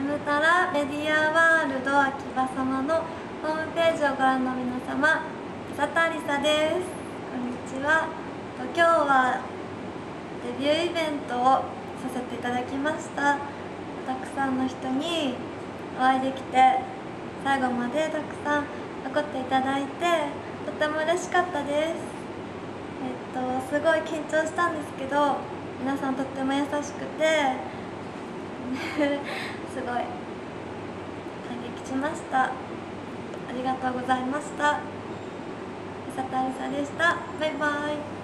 ムタラメディアワールド秋葉様のホームページをご覧の皆様、佐田理沙です。こんにちは。今日はデビューイベントをさせていただきました。たくさんの人にお会いできて、最後までたくさん残っていただいてとても嬉しかったです。すごい緊張したんですけど、皆さんとっても優しくてすごい感激しました。ありがとうございました。佐田理沙でした。バイバイ。